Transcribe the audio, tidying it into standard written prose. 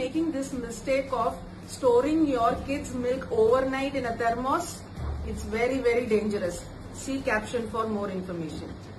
making this mistake of storing your kids' milk overnight in a thermos. It's very, very dangerous. See caption for more information.